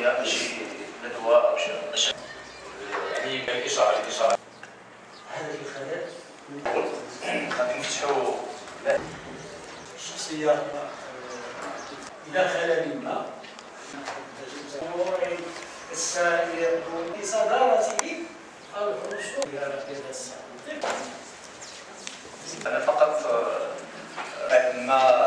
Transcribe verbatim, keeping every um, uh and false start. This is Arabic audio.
شويه ماشي ندوه او شي يعني الاشاره الاشاره هذا الخلل غادي نفتحوا الشخصيه الى خلل ما السائر بصدارته او الحصول الى القياده السابقه. انا فقط بعد ما